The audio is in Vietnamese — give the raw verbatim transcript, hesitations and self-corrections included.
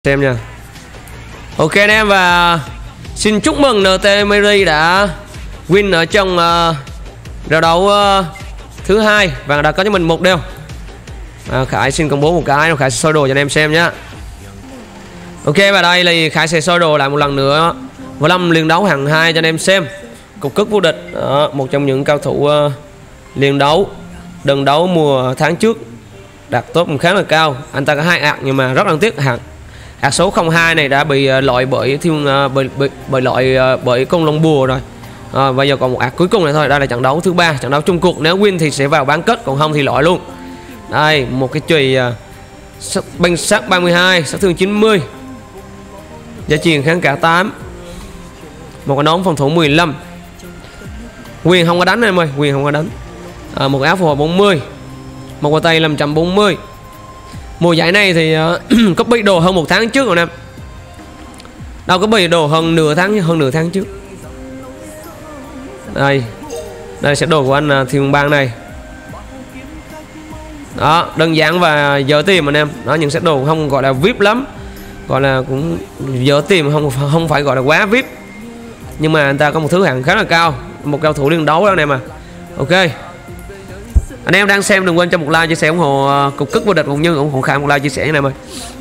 xem nha. Ok anh em, và xin chúc mừng en tê Mary đã win ở trong uh, trận đấu uh, thứ hai và đã có cho mình một đều. À, Khải xin công bố một cái, Khải sẽ soi đồ cho anh em xem nhé. Ok, và đây là Khải sẽ soi đồ lại một lần nữa vê năm liên đấu hạng hai cho anh em xem. Cục cức vô địch, đó, một trong những cao thủ uh, liên đấu đơn đấu mùa tháng trước đạt top khá là cao. Anh ta có hai ạc nhưng mà rất đáng tiếc hạng ạc số không hai này đã bị uh, loại bởi thiên uh, bởi, bởi, bởi loại uh, bởi con lông bùa rồi. À, bây giờ còn một ạc cuối cùng này thôi. Đây là trận đấu thứ ba, trận đấu chung cuộc, nếu win thì sẽ vào bán kết, còn không thì loại luôn. Đây, một cái chùy uh, banh sát ba mươi hai, sát thương chín mươi, giá truyền kháng cả tám, một cái nón phòng thủ mười lăm. Quyền không có đánh em ơi, quyền không có đánh. À, một cái áo phù hợp bốn mươi, một cái tay năm trăm bốn mươi. Mùa giải này thì uh, có bị đồ hơn một tháng trước rồi em. Đâu có bị đồ hơn nửa tháng hơn nửa tháng trước. Đây, đây sẽ đồ của anh uh, Thiên Bang này. Đó, đơn giản và dở tìm anh em. Đó, những set đồ không gọi là vê i pê lắm, gọi là cũng dở tìm, không không phải gọi là quá vê i pê, nhưng mà anh ta có một thứ hạng khá là cao, một cao thủ liên đấu đó anh em à. Ok, anh em đang xem đừng quên cho một like, chia sẻ ủng hộ uh, cục cức vô địch cũng như ủng hộ Khải một like chia sẻ anh em ơi.